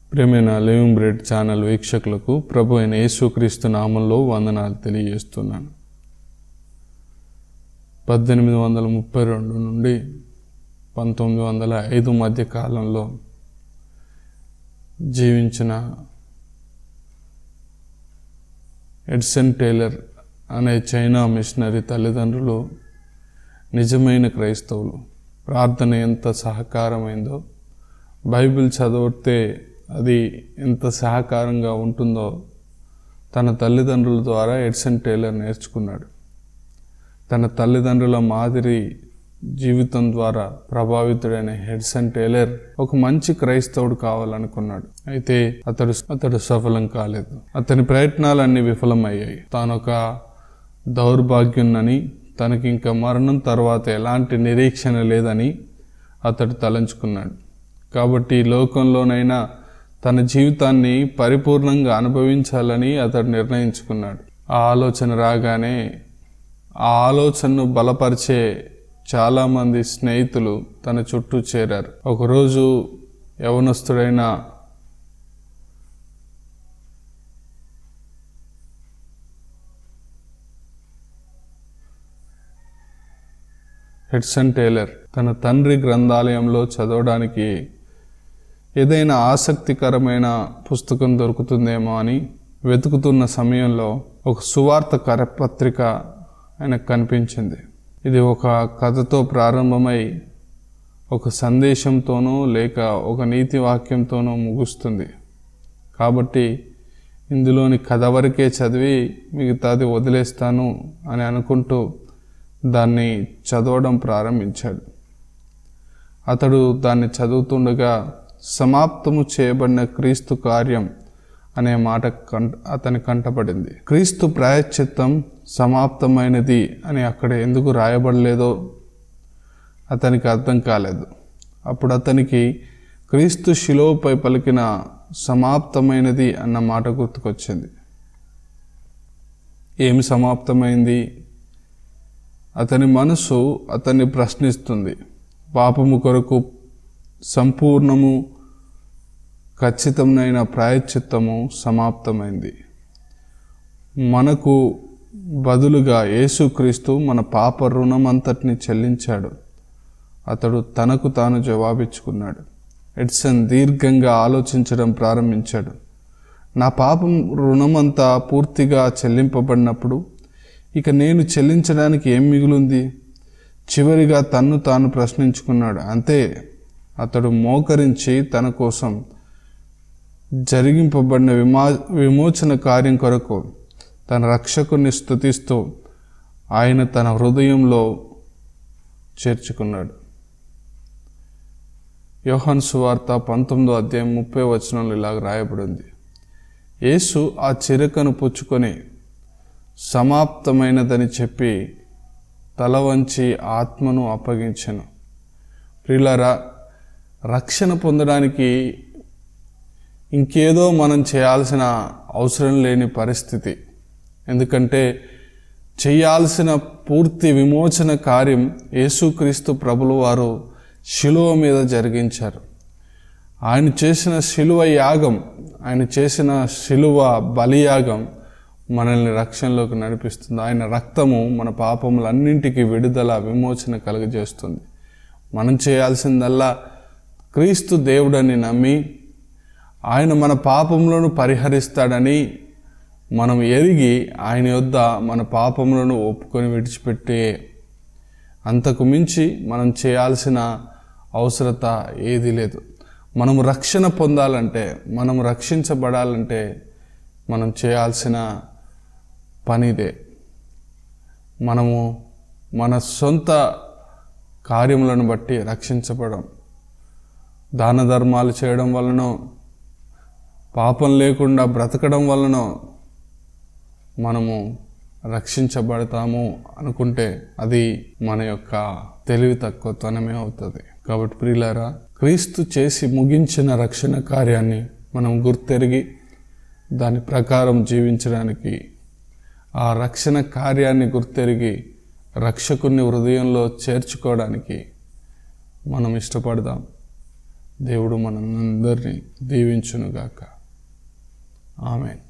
ప్రియమైన living bread channel వీక్షకులకు ప్రభు అయిన యేసుక్రీస్తు నామంలో వందనాలు తెలియజేస్తున్నాను. 1832 నుండి 1905 మధ్య కాలంలో జీవించిన ఎడ్సన్ టేలర్ అనే చైనా మిషనరీ తల్లిదండ్రులు నిజమైన క్రైస్తవులు. ప్రార్థన ఎంత సహకారమైందో, బైబిల్ చదివితే అది ఎంత సహకారంగా ఉంటుందో తన తల్లిదండ్రుల ద్వారా ఎడ్సన్ టేలర్ నేర్చుకున్నాడు. తన తల్లిదండ్రుల మాదిరి జీవితం ద్వారా ప్రభావితుడైన ఎడ్సన్ టేలర్ ఒక మంచి క్రైస్తవుడు కావాలనుకున్నాడు. అయితే అతడు సఫలం కాలేదు. అతని ప్రయత్నాలన్నీ విఫలమయ్యాయి. తానొక దౌర్భాగ్యున్నని, తనకి ఇంకా మరణం తర్వాత ఎలాంటి నిరీక్షణ లేదని అతడు తలంచుకున్నాడు. కాబట్టి లోకంలోనైనా తన జీవితాన్ని పరిపూర్ణంగా అనుభవించాలని అతడు నిర్ణయించుకున్నాడు. ఆ ఆలోచన రాగానే ఆ ఆలోచనను బలపరిచే చాలామంది స్నేహితులు తన చుట్టూ చేరారు. ఒకరోజు యవనస్తుడైన ఎడ్సన్ టేలర్ తన తండ్రి గ్రంథాలయంలో చదవడానికి ఏదైనా ఆసక్తికరమైన పుస్తకం దొరుకుతుందేమో అని వెతుకుతున్న సమయంలో ఒక సువార్త కరపత్రిక ఆయనకు కనిపించింది. ఇది ఒక కథతో ప్రారంభమై ఒక సందేశంతోనో లేక ఒక నీతి వాక్యంతోనో ముగుస్తుంది. కాబట్టి ఇందులోని కథ వరకే చదివి మిగతాది వదిలేస్తాను అని అనుకుంటూ దాన్ని చదవడం ప్రారంభించాడు. అతడు దాన్ని చదువుతుండగా సమాప్తము చేయబడిన క్రీస్తు కార్యం అనే మాట అతని కంటపడింది. క్రీస్తు ప్రాయశ్చిత్తం సమాప్తమైనది అని అక్కడ ఎందుకు రాయబడలేదో అతనికి అర్థం కాలేదు. అప్పుడు అతనికి క్రీస్తు శిలువపై పలికిన సమాప్తమైనది అన్న మాట గుర్తుకొచ్చింది. ఏమి సమాప్తమైంది? అతని మనసు అతన్ని ప్రశ్నిస్తుంది. పాపము కొరకు సంపూర్ణము ఖచ్చితమైన ప్రాయశ్చిత్తము సమాప్తమైంది. మనకు బదులుగా యేసుక్రీస్తు మన పాప రుణమంతటిని చెల్లించాడు. అతడు తనకు తాను జవాబిచ్చుకున్నాడు. ఎడ్సన్ దీర్ఘంగా ఆలోచించడం ప్రారంభించాడు. నా పాపం రుణమంతా పూర్తిగా చెల్లింపబడినప్పుడు ఇక నేను చెల్లించడానికి ఏం మిగులుంది? చివరిగా తన్ను తాను ప్రశ్నించుకున్నాడు. అంతే, అతడు మోకరించి తన కోసం జరిగింపబడిన విమోచన కార్యం కొరకు తన రక్షకుని స్తుతిస్తూ ఆయన తన హృదయంలో చేర్చుకున్నాడు. యోహాను సువార్త 19వ అధ్యాయం 30వ వచనంలో ఇలాగ రాయబడింది. యేసు ఆ చిరకను పుచ్చుకొని సమాప్తమైనదని చెప్పి తల వంచి ఆత్మను అప్పగించెను. ప్రియులారా, రక్షణ పొందడానికి ఇంకేదో మనం చేయాల్సిన అవసరం లేని పరిస్థితి. ఎందుకంటే చేయాల్సిన పూర్తి విమోచన కార్యం యేసుక్రీస్తు ప్రభుల వారు శిలువ మీద జరిగించారు. ఆయన చేసిన శిలువ యాగం, ఆయన చేసిన శిలువ బలియాగం మనల్ని రక్షణలోకి నడిపిస్తుంది. ఆయన రక్తము మన పాపములన్నింటికి విడుదల, విమోచన కలుగజేస్తుంది. మనం చేయాల్సిందల్లా క్రీస్తు దేవుడని నమ్మి ఆయన మన పాపములను పరిహరిస్తాడని మనం ఎరిగి ఆయన యొద్ద మన పాపములను ఒప్పుకొని విడిచిపెట్టే, అంతకు మించి మనం చేయాల్సిన అవసరత ఏదీ లేదు. మనం రక్షణ పొందాలంటే, మనం రక్షించబడాలంటే మనం చేయాల్సిన పనిదే. మనము మన సొంత కార్యములను బట్టి రక్షించబడం, దాన ధర్మాలు చేయడం వలన, పాపం లేకుండా బ్రతకడం వలన మనము రక్షించబడతాము అనుకుంటే అది మన యొక్క తెలివి తక్కువతనమే అవుతుంది. కాబట్టి ప్రియులారా, క్రీస్తు చేసి ముగించిన రక్షణ కార్యాన్ని మనం గుర్తెరిగి దాని ప్రకారం జీవించడానికి, ఆ రక్షణ కార్యాన్ని గుర్తెరిగి రక్షకుని హృదయంలో చేర్చుకోవడానికి మనం ఇష్టపడదాం. దేవుడు మనందరినీ దీవించునుగాక. ఆమేన్.